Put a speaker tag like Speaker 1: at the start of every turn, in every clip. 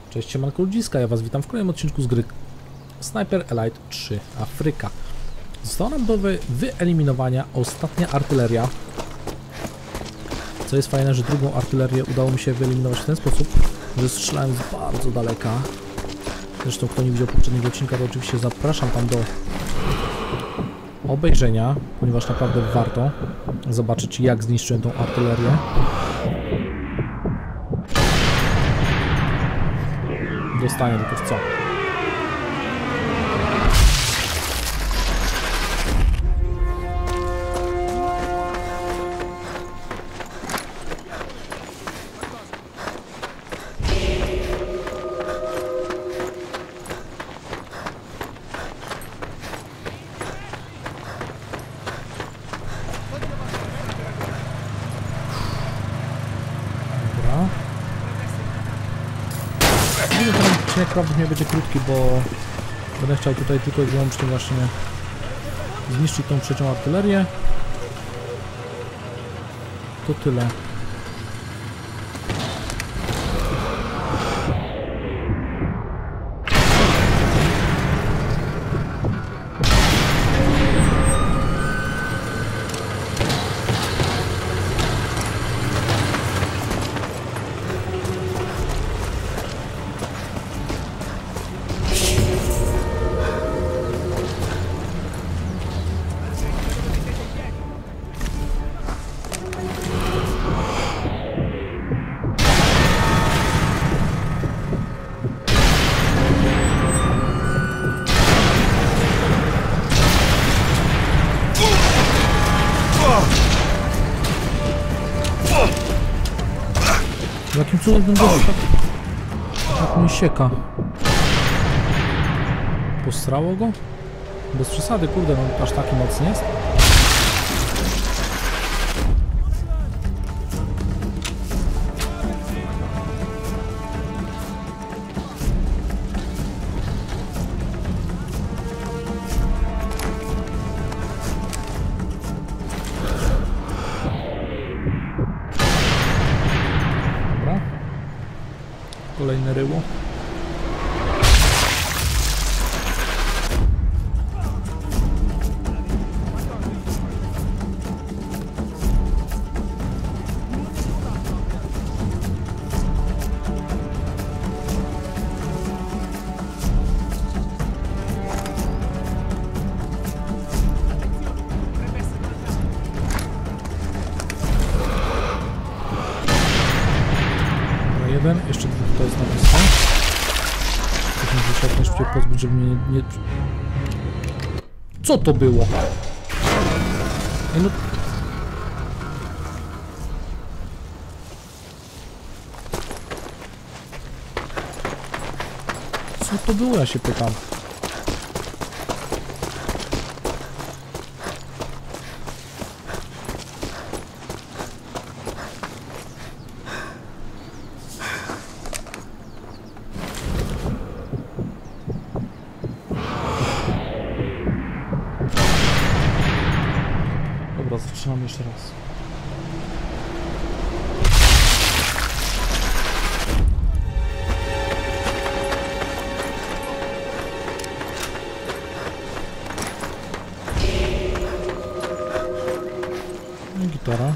Speaker 1: Cześć, siemanko ludziska, ja was witam w kolejnym odcinku z gry Sniper Elite 3 Afryka. Została nam do wyeliminowania ostatnia artyleria. Co jest fajne, że drugą artylerię udało mi się wyeliminować w ten sposób, że strzelałem z bardzo daleka. Zresztą kto nie widział poprzedniego odcinka, to oczywiście zapraszam tam do obejrzenia, ponieważ naprawdę warto zobaczyć, jak zniszczyłem tą artylerię. Dostanie tylko w co? Prawdopodobnie będzie krótki, bo będę chciał tutaj tylko i wyłącznie właśnie zniszczyć tą trzecią artylerię. To tyle. Jakim cudem ten gość tak mnie sieka? Postrało go? Bez przesady, kurde, no aż taki mocny jest. Kolejne ryło. Jeszcze dwóch to jest na blisko. Muszę się jak najszybciej pozbyć, żeby mnie nie... Co to było? Ej, no... Co to było, ja się pytam. Dobra, zaczynamy jeszcze raz. I gitara.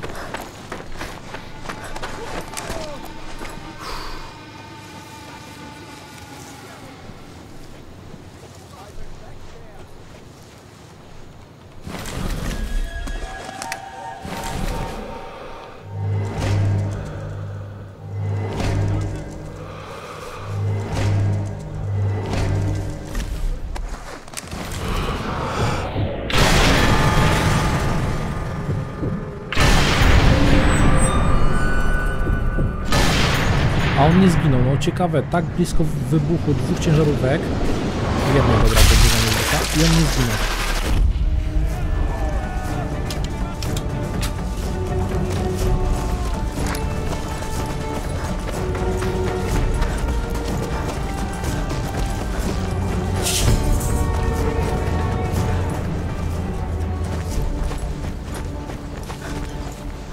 Speaker 1: A on nie zginął, no ciekawe, tak blisko wybuchu dwóch ciężarówek. Jedno dobra, będzie na niego, i on nie zginął.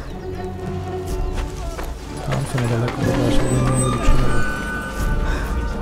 Speaker 1: Tam są niedaleko, bo ja się nie będę przyjmował.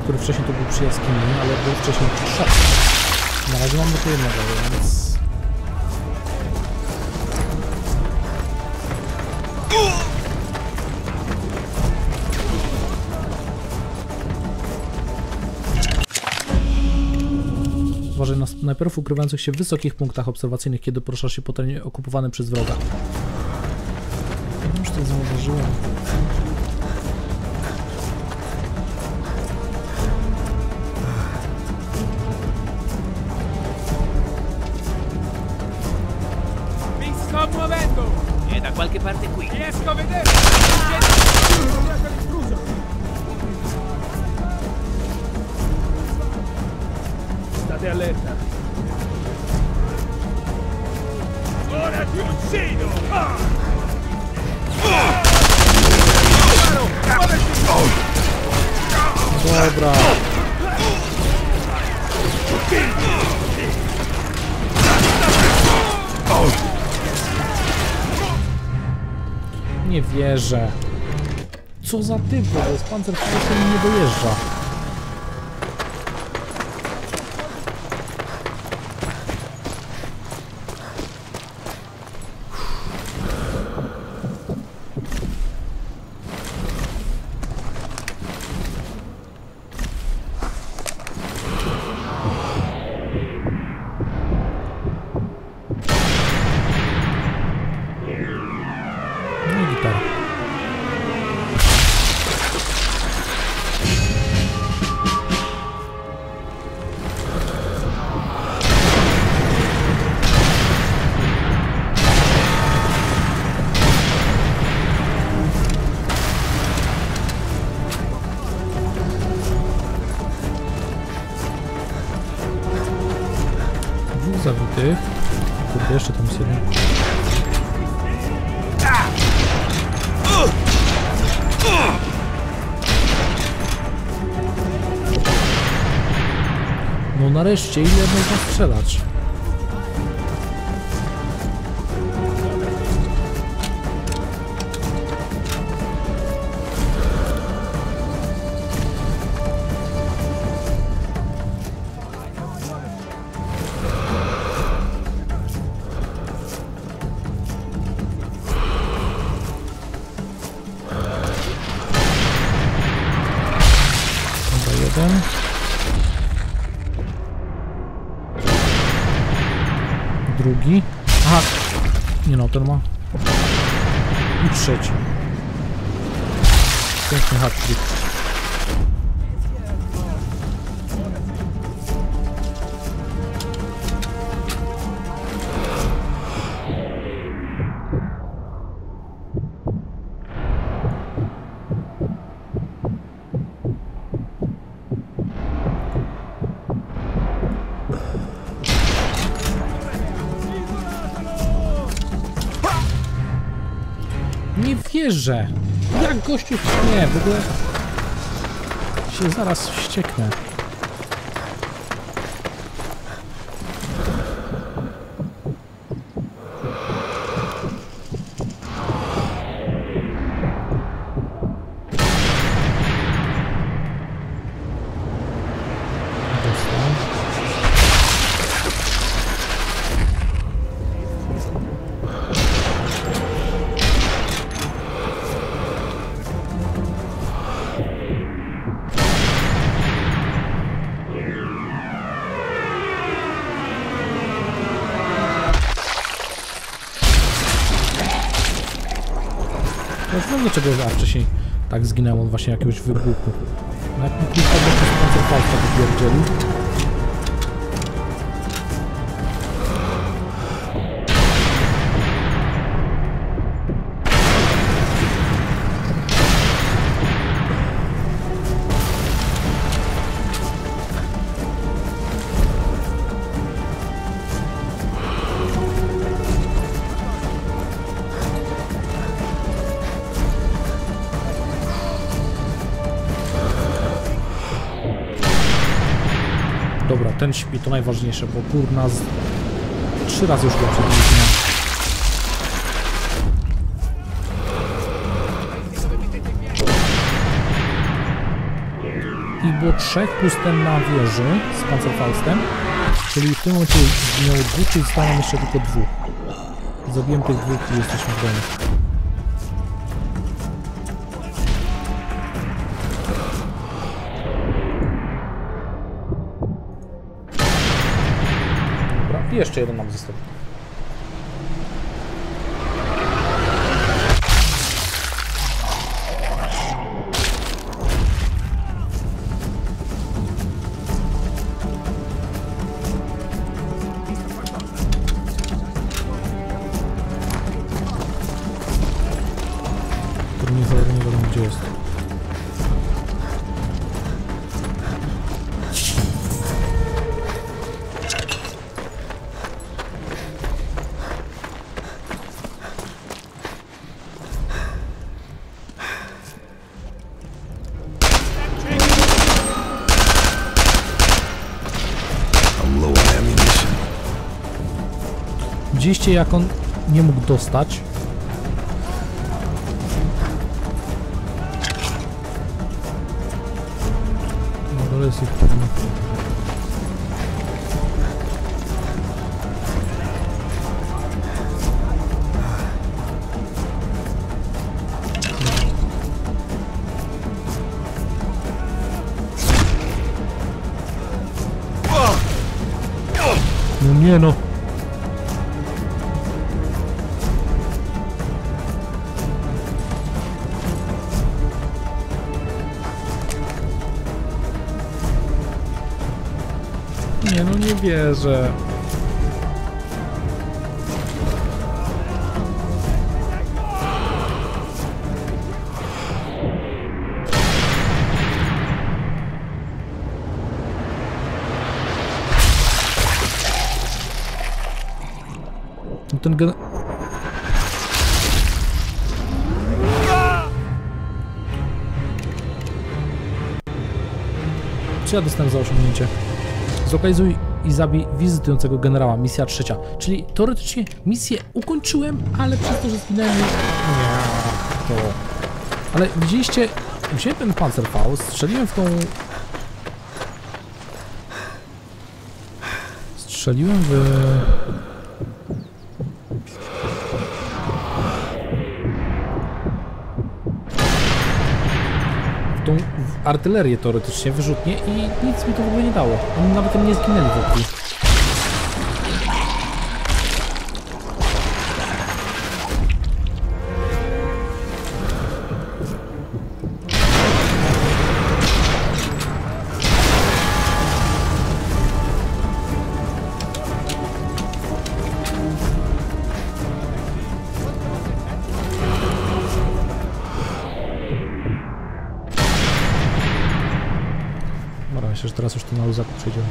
Speaker 1: który wcześniej to był przy jaskini, ale był wcześniej 3. Na razie mamy tu jednego, więc... Uważaj na snajperów ukrywających się w wysokich punktach obserwacyjnych, kiedy poruszasz się po terenie okupowanym przez wroga. Już to zauważyłem.
Speaker 2: Sto muovendo!
Speaker 3: È da qualche parte qui.
Speaker 2: Riesco a vedere! State allerta! Ora ti uccido!
Speaker 1: Dobra. Nie wierzę. Co za typ, bo jest pancer, który się nie dojeżdża. Zabity. Kurde, jeszcze tam jest jeden. No nareszcie, ile można strzelać? Jeden. Drugi. Aha. Nie no, ten ma. I trzeci. Piękny hat-trick. Nie wierzę! Jak gościu... Nie, w ogóle... się zaraz wścieknę. Ja już wiem, dlaczego wcześniej tak zginęło od właśnie jakiegoś wybuchu. No jak mi kilka do pancerfalka wypierdzieli. Dobra, ten śpi, to najważniejsze, bo kurna 3 razy już go przebyliśmy. ich było 3 plus ten na wieży z Panzerfaustem. Czyli w tym momencie zginęło 2, czyli zostało nam jeszcze tylko 2. Zabiłem tych 2 i jesteśmy w domu. Dobra, i jeszcze jeden nam został. Nie wiadomo gdzie jest. Widzieliście jak on nie mógł dostać? Jest ich pewnie. No nie no. Nie no, nie wierzę. No ten gen... Co ja dostanę za osiągnięcie? Zlokalizuj i zabij wizytującego generała. Misja 3. Czyli teoretycznie misję ukończyłem, ale przez to, że zginąłem... Nie, to... Ale widzieliście... Wziąłem ten Panzerfaust, strzeliłem w tą... Strzeliłem w... tą artylerię teoretycznie, wyrzutnie i nic mi to w ogóle nie dało. Oni nawet tam nie zginęli wokół. Myślę, że teraz już to na luzaku przejdziemy.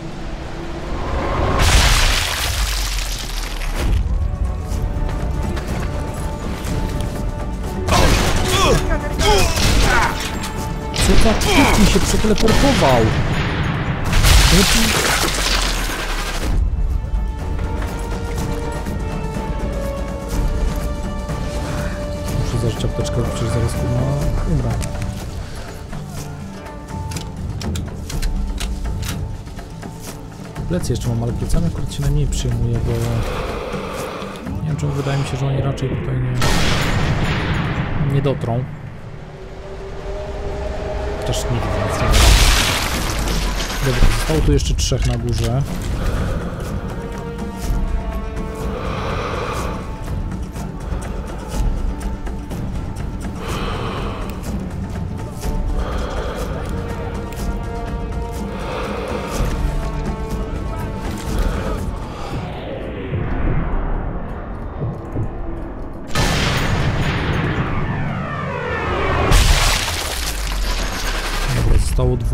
Speaker 1: Co za typ mi się przeteleportował? Muszę zażyć apteczkę, bo przecież zaraz umrę. Plecy jeszcze mam, ale plecami akurat się najmniej przyjmuję, bo... Nie wiem czemu, wydaje mi się, że oni raczej tutaj nie dotrą. Chociaż nigdy nic nie da. Dobra, zostało tu jeszcze 3 na górze. Zostało 2.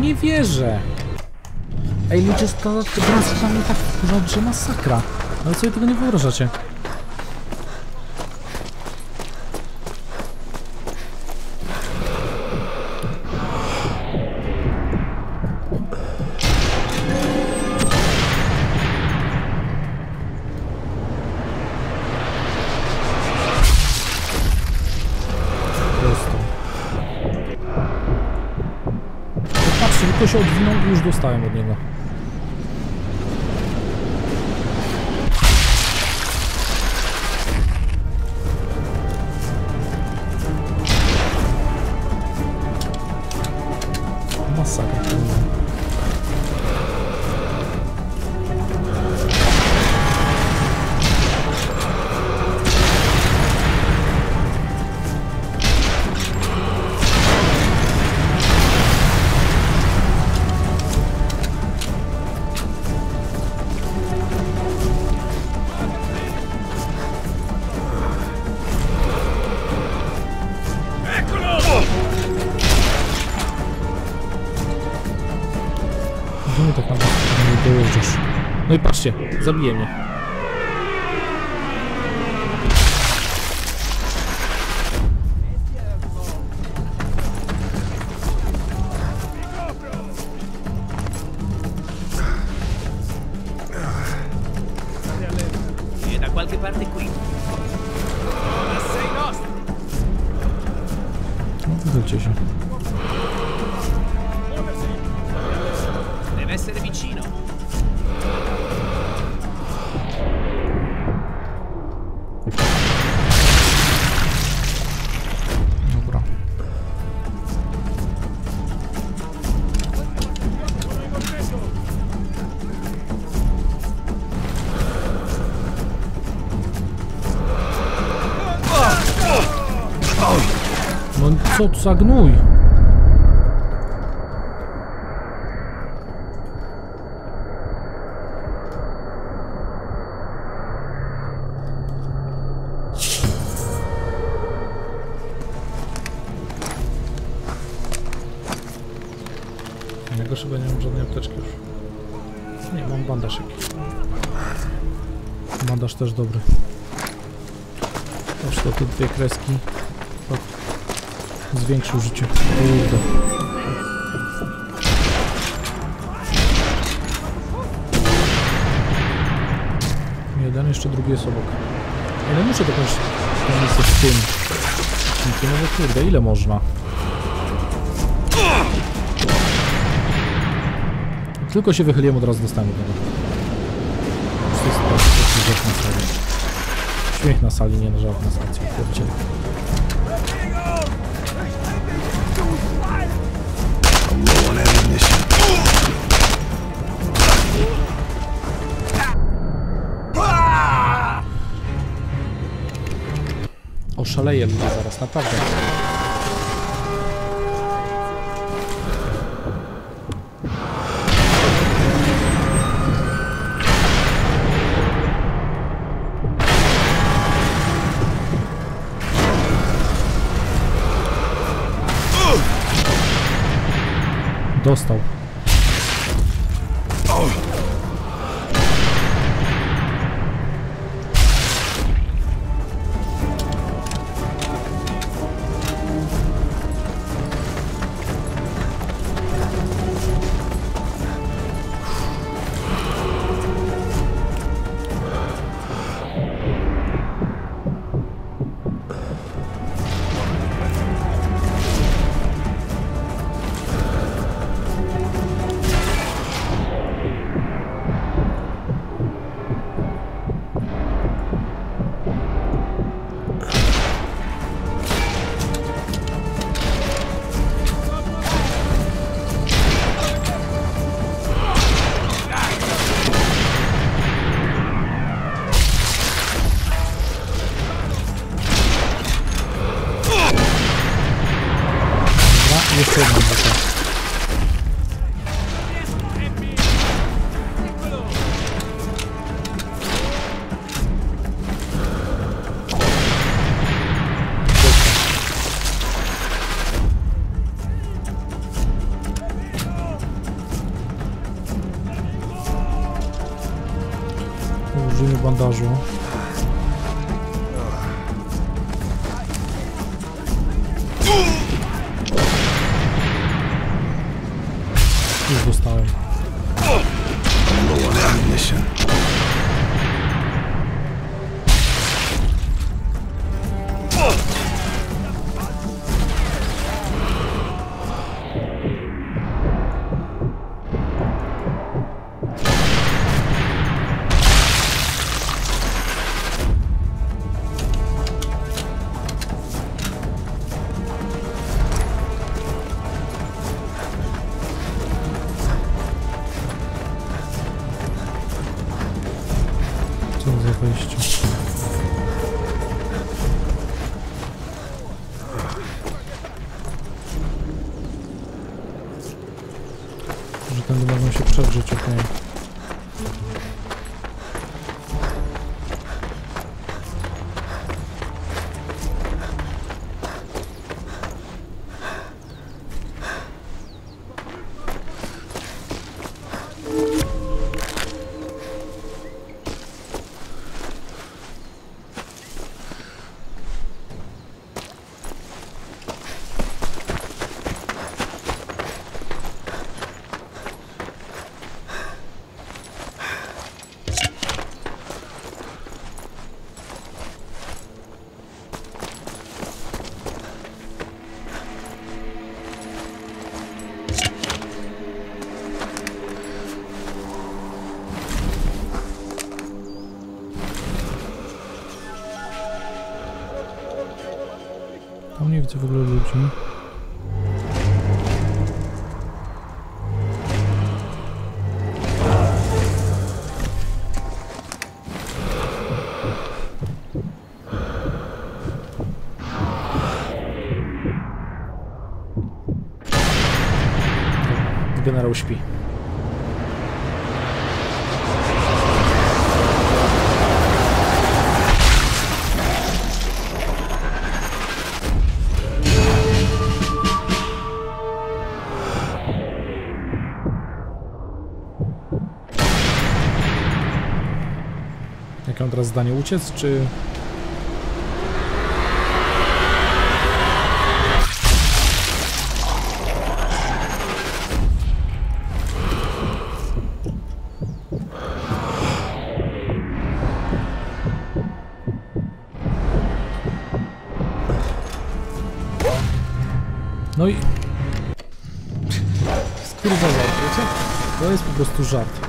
Speaker 1: nie wierzę. Ej, ludzie, ta gra jest dla mnie tak wkurza, że masakra. Ale sobie tego nie wyobrażacie. Patrzcie, tylko się odwinął i już dostałem od niego. Masakra. Nie tak naprawdę nie dojeżdżasz. No i patrzcie, zabije mnie.
Speaker 2: E da qualche parte qui. Ora sei nostro.
Speaker 1: No wydalcie się.
Speaker 2: Deve essere vicino.
Speaker 1: Dobra. No co za gnój? Najgorsze, bo nie mam żadnej apteczki już. Nie, mam bandaż jakiś. Bandaż też dobry. Aż to te dwie kreski tak zwiększył życie. Kurde. Jeden, jeszcze drugi jest obok. Ale muszę dokończyć tę misję w tym. No bo kurde, ile można? Tylko się wychyliłem, od razu dostałem od niego. To jest rzecz na sali. Śmiech na sali, nie na żadna stacja. Oszaleję ludzie zaraz, naprawdę. Dostał. Jeszcze jedna rzecz. bandażu. Już dostałem.
Speaker 3: Low on ammunition.
Speaker 1: Co za wejście? Że tędy mogą się przedrzeć, okej. Tam nie widzę w ogóle ludzi. Generał śpi. Jakie mam teraz zdanie? Uciec, czy... No i... Skurwował, wiecie? To jest po prostu żart.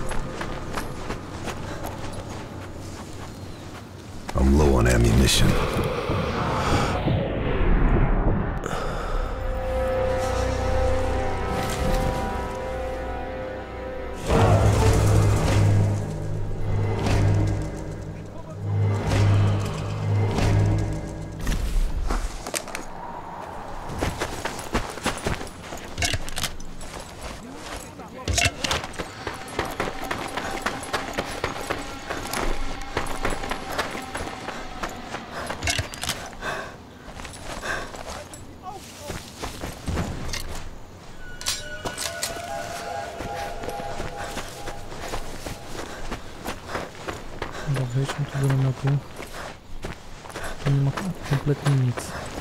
Speaker 3: I'm low on ammunition.
Speaker 1: Dobra, wejdźmy tu do namiotu. Tu nie ma kompletnie nic.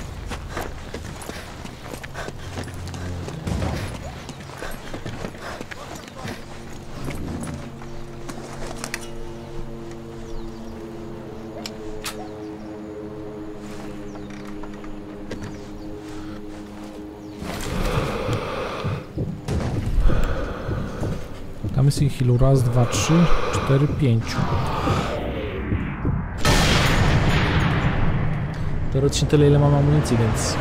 Speaker 1: Tam jest ich ilu? Raz, dwa, trzy, cztery, pięciu. Teoretycznie tyle, ile mam amunicji, więc...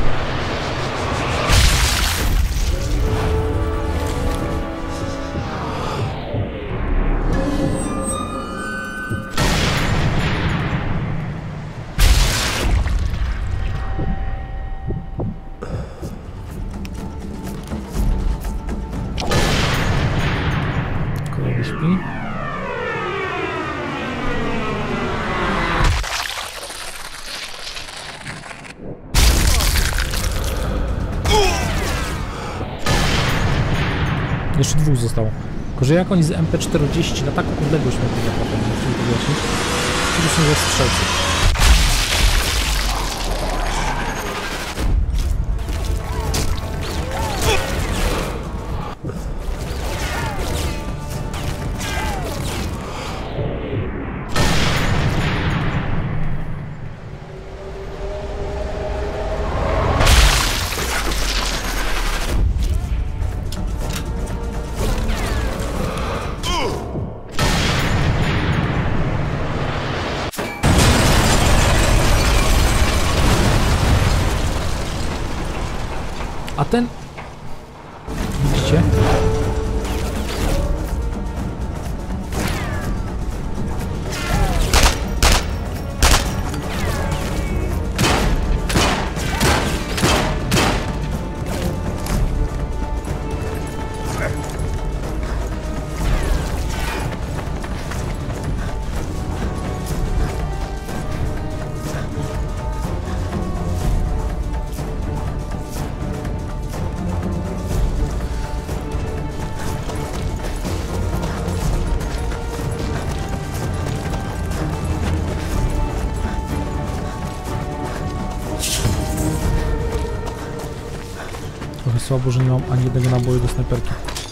Speaker 1: Kolega śpi. Jeszcze dwóch zostało. Tylko, że jak oni z MP40 na taką odległość mogli naprawdę, nie chcę to wyjaśnić, czyli są ze strzelcy. A ten... Widzicie? Trochę słabo, że nie mam ani jednego naboju do snajperki.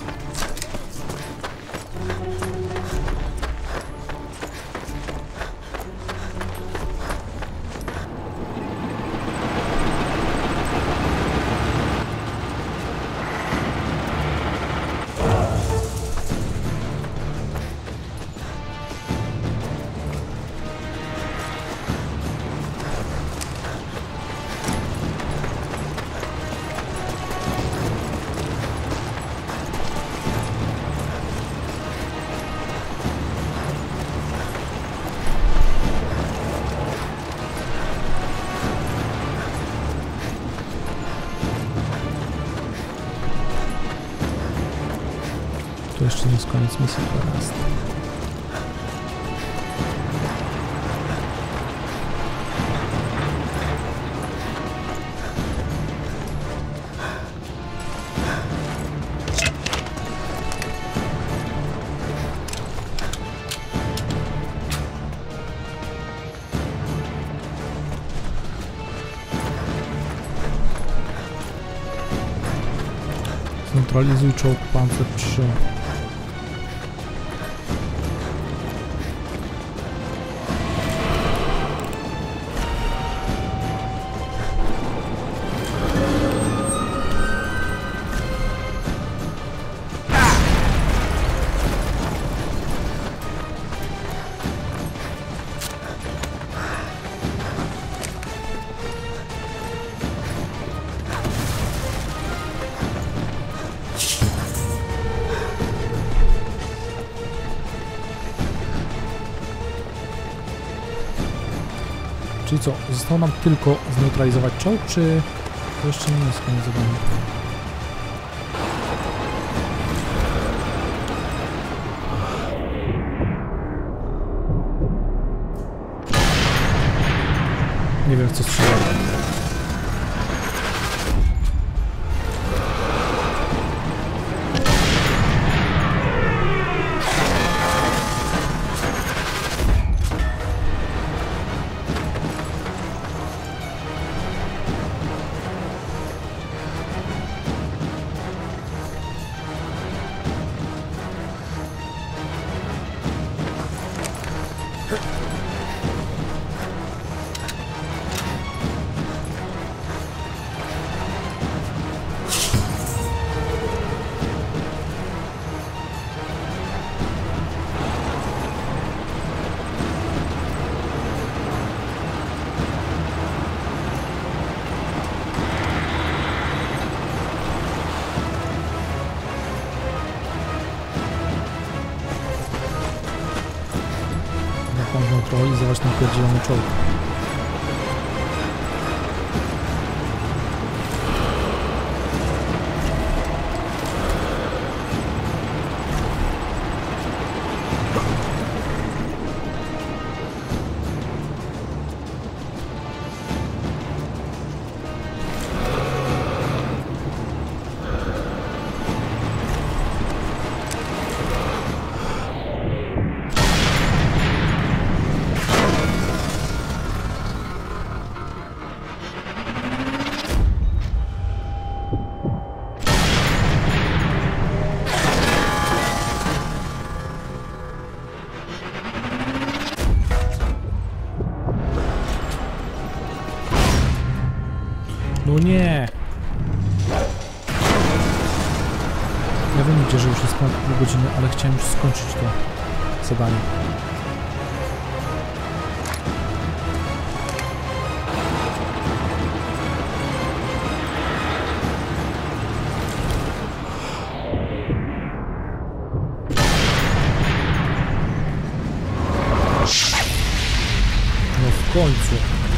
Speaker 1: To jeszcze nie jest koniec misji, to jest. Zneutralizuj czołg Panzer 3. Czyli co, zostało nam tylko zneutralizować czołg, czy to jeszcze nie jest koniec zadania? Nie wiem, w co strzelałem. Neutralizować ten pierdzielony czołg. No nie! Ja wiem gdzie, że już jest ponad pół godziny, ale chciałem już skończyć to zadanie. No w końcu.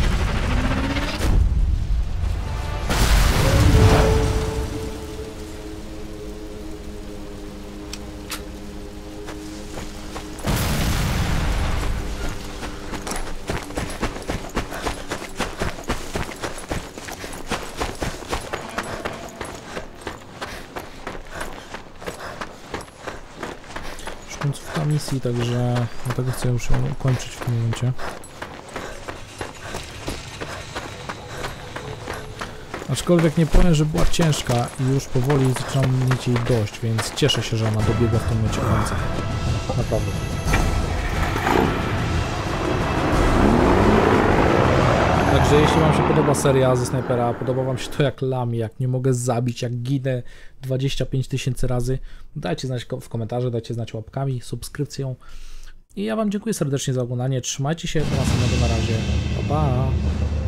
Speaker 1: Końcówka misji, także dlatego chcę już ją ukończyć w tym momencie. Aczkolwiek nie powiem, że była ciężka i już powoli zaczynam mieć jej dość, więc cieszę się, że ona dobiegła w tym momencie końca. Naprawdę. Także jeśli wam się podoba seria ze Snajpera, podoba wam się to jak lamię, jak nie mogę zabić, jak ginę 25 000 razy, dajcie znać w komentarzu, dajcie znać łapkami, subskrypcją. I ja wam dziękuję serdecznie za oglądanie, trzymajcie się, do następnego, na razie, pa pa!